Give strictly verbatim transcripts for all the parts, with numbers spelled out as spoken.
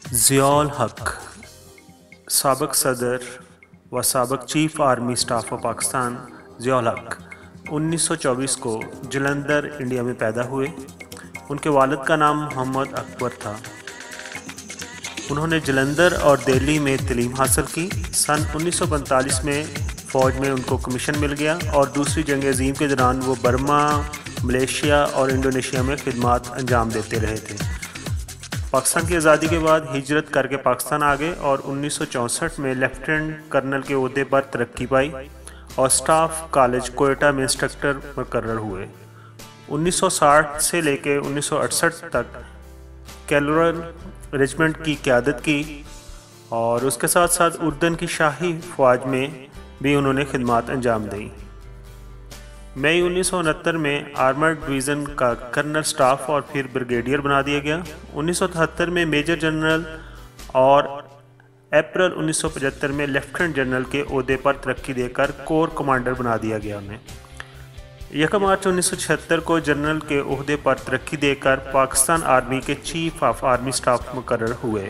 ज़ियाउल हक़ साबिक़ सदर व साबिक़ chief army staff of Pakistan Ziaul Haq उन्नीस सौ चौबीस को जलंधर, इंडिया में पैदा हुए। उनके वालिद का नाम मोहम्मद अकबर था। उन्होंने जलंधर और दिल्ली में तालीम हासिल की। सन उन्नीस सौ पैंतालीस में फ़ौज में उनको कमीशन मिल गया और दूसरी जंग अज़ीम के दौरान वो बर्मा, मलेशिया और इंडोनेशिया में खिदमत अंजाम देते रहे थे। पाकिस्तान की आज़ादी के बाद हिजरत करके पाकिस्तान आ गए और उन्नीस सौ चौंसठ में लेफ्टिनेंट कर्नल के ओहदे पर तरक्की पाई और स्टाफ कॉलेज कोयटा में इंस्ट्रक्टर मुकर्रर हुए। उन्नीस सौ साठ से लेकर उन्नीस सौ अड़सठ तक कैलोरल रेजिमेंट की क़यादत की और उसके साथ साथ उर्दन की शाही फ़ौज में भी उन्होंने खिदमत अंजाम दी। मई उन्नीस सौ उनहत्तर में आर्मर्ड डिवीज़न का कर्नल स्टाफ और फिर ब्रिगेडियर बना दिया गया। उन्नीस सौ तिहत्तर में मेजर जनरल और अप्रैल उन्नीस सौ पचहत्तर में लेफ्टिनेंट जनरल के ओहदे पर तरक्की देकर कोर कमांडर बना दिया गया उन्हें। एक मार्च उन्नीस सौ छिहत्तर को जनरल के ओहदे पर तरक्की देकर पाकिस्तान आर्मी के चीफ ऑफ आर्मी स्टाफ मुकर्रर हुए।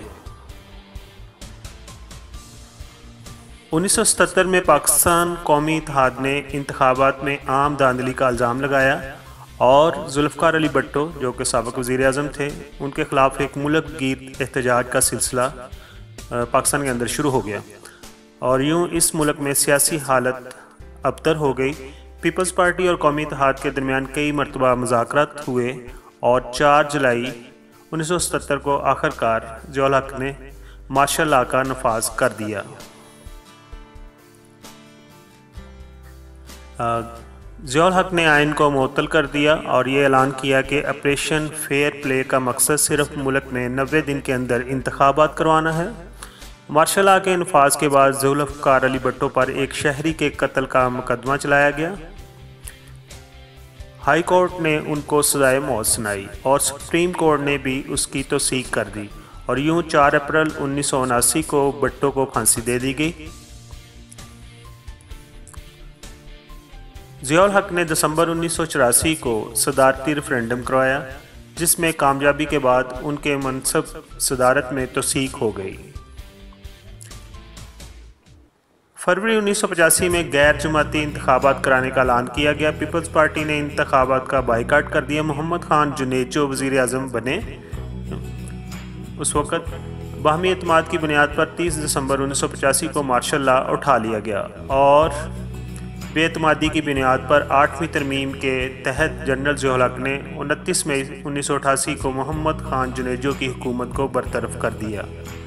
उन्नीस सौ सतहत्तर में पाकिस्तान कौमी इत्तेहाद ने इंतखाबात में आम धांधली का इल्ज़ाम लगाया और जुल्फ़िकार अली भुट्टो, जो कि साबिक़ वज़ीर आज़म थे, उनके ख़िलाफ़ एक मुल्क गीर एहतजाज का सिलसिला पाकिस्तान के अंदर शुरू हो गया और यूँ इस मुल्क में सियासी हालत अबतर हो गई। पीपल्स पार्टी और कौमी इत्तेहाद के दरमियान कई मरतबा मुज़ाकरात हुए और चार जुलाई उन्नीस सौ सतहत्तर को आखिरकार ज़ियाउल हक़ ने मार्शल लॉ का नफाज कर दिया। ज़ियाउल हक़ ने आइन को मुअत्तल कर दिया और ये ऐलान किया कि ऑपरेशन फेयर प्ले का मकसद सिर्फ मुल्क में नब्बे दिन के अंदर इंतखाबात करवाना है। मार्शल लॉ के नफाज के बाद जुल्फ़िकार अली भुट्टो पर एक शहरी के कत्ल का मुकदमा चलाया गया। हाई कोर्ट ने उनको सज़ाए मौत सुनाई और सुप्रीम कोर्ट ने भी उसकी तौसीक कर दी और यूँ चार अप्रैल उन्नीस सौ उनासी को भुट्टो को फांसी दे दी गई। ज़ियाउल हक़ ने दिसंबर उन्नीस सौ चौरासी को सदारती रेफरेंडम करवाया, जिसमें कामयाबी के बाद उनके मनसब सदारत में तौसीक हो गई। फरवरी उन्नीस सौ पचासी में गैर जमाती इंतखाबात कराने का ऐलान किया गया। पीपल्स पार्टी ने इंतखाबात का बाइकाट कर दिया। मोहम्मद खान जुनेजो वज़ीर आज़म बने। उस वक़्त बाहमी एतमाद की बुनियाद पर तीस दिसंबर उन्नीस सौ पचासी को मार्शल लॉ उठा लिया गया और बेतमादी की बुनियाद पर आठवीं तरमीम के तहत जनरल ज़ियाउल हक़ ने उनतीस मई उन्नीस सौ अठासी को मोहम्मद खान जुनेजो की हुकूमत को बरतरफ कर दिया।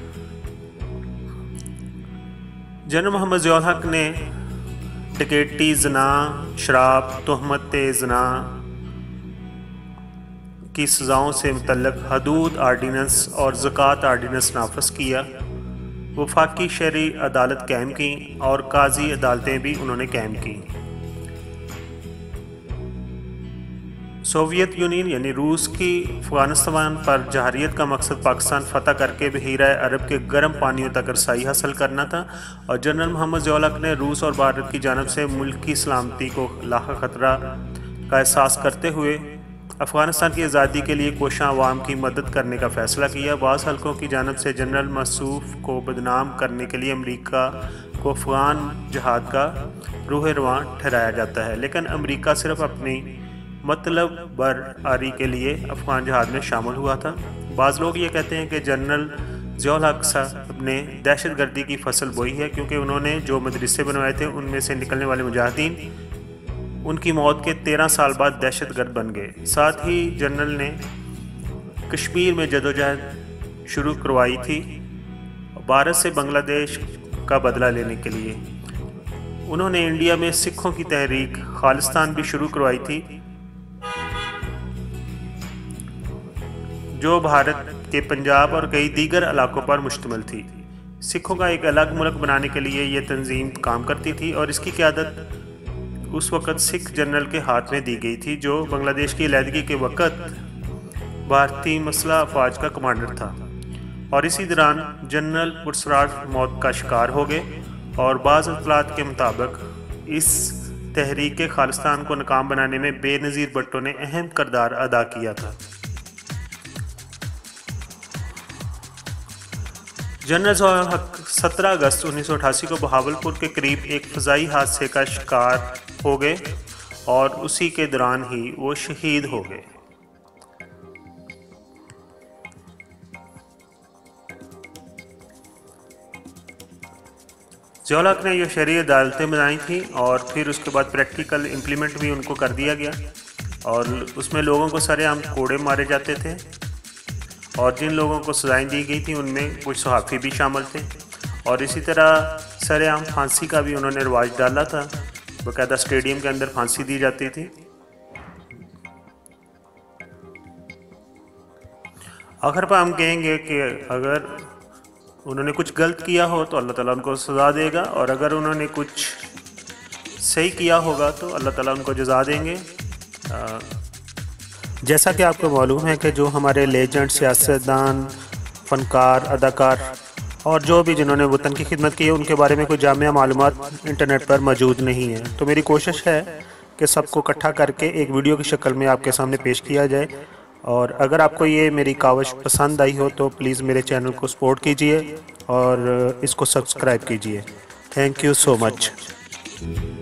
जनरल मोहम्मद ज़ियाउल हक़ ने डकैती, ज़िना, शराब, तहमत ज़िना की सज़ाओं से मुतल्लिक़ हदूद आर्डीनेंस और ज़कात आर्डीनेंस नाफिज किया। वफाकी शहरी अदालत कायम की और काजी अदालतें भी उन्होंने कायम की। सोवियत यूनियन यानी रूस की अफ़गानिस्तान पर जहारियत का मकसद पाकिस्तान फ़तह करके बहीरा अरब के गर्म पानियों तक रसाई हासिल करना था और जनरल मोहम्मद ज़ियाउल हक़ ने रूस और भारत की जानब से मुल्क की सलामती को लाख खतरा का एहसास करते हुए अफ़गानिस्तान की आज़ादी के लिए कोशां अवाम की मदद करने का फ़ैसला किया। बाज़ हल्कों की जानब से जनरल मसूफ़ को बदनाम करने के लिए अमेरिका को अफ़गान जहाद का रूह रवां ठहराया जाता है, लेकिन अमेरिका सिर्फ अपनी मतलब बर आरी के लिए अफ़गान जहाद में शामिल हुआ था। बाज़ लोग ये कहते हैं कि जनरल ज़ियाउल हक़ साहब ने दहशत गर्दी की फसल बोई है, क्योंकि उन्होंने जो मदरसे बनवाए थे उनमें से निकलने वाले मुजाहिदीन उनकी मौत के तेरह साल बाद दहशतगर्द बन गए। साथ ही जनरल ने कश्मीर में जदोजहद शुरू करवाई थी भारत से बांग्लादेश का बदला लेने के लिए। उन्होंने इंडिया में सिखों की तहरीक खालिस्तान भी शुरू करवाई थी, जो भारत के पंजाब और कई दीगर इलाकों पर मुश्तमिल थी। सिखों का एक अलग मुल्क बनाने के लिए ये तंजीम काम करती थी और इसकी क़यादत उस वक़्त सिख जनरल के हाथ में दी गई थी, जो बांग्लादेश की अलहदगी के वक़्त भारतीय मसला अफवाज का कमांडर था और इसी दौरान जनरल पुरसरार मौत का शिकार हो गए और बाज़ इत्तलात के मुताबिक इस तहरीक खालिस्तान को नाकाम बनाने में बेनज़ीर भुट्टो ने अहम किरदार अदा किया था। जनरल ज़िया हक सत्रह अगस्त उन्नीस सौ अठासी को बहावलपुर के करीब एक फ़ज़ाई हादसे का शिकार हो गए और उसी के दौरान ही वो शहीद हो गए। ज़िया हक ने ये शरई अदालतें बनाई थी और फिर उसके बाद प्रैक्टिकल इम्प्लीमेंट भी उनको कर दिया गया और उसमें लोगों को सरेआम कोड़े मारे जाते थे और जिन लोगों को सजाएं दी गई थी उनमें कुछ सहाफ़ी भी शामिल थे और इसी तरह सरेआम फांसी का भी उन्होंने रिवाज डाला था। बाकायदा स्टेडियम के अंदर फांसी दी जाती थी। आखिर पर हम कहेंगे कि अगर उन्होंने कुछ गलत किया हो तो अल्लाह ताला उनको सज़ा देगा और अगर उन्होंने कुछ सही किया होगा तो अल्लाह ताला उनको जज़ा देंगे। आ, जैसा कि आपको मालूम है कि जो हमारे लेजेंड, सियासतदान, फ़नकार, अदाकार और जो भी जिन्होंने वतन की खिदमत की है उनके बारे में कोई जामिया मालूमात इंटरनेट पर मौजूद नहीं है। तो मेरी कोशिश है कि सबको इकट्ठा करके एक वीडियो की शक्ल में आपके सामने पेश किया जाए और अगर आपको ये मेरी काविश पसंद आई हो तो प्लीज़ मेरे चैनल को सपोर्ट कीजिए और इसको सब्सक्राइब कीजिए। Thank you so much.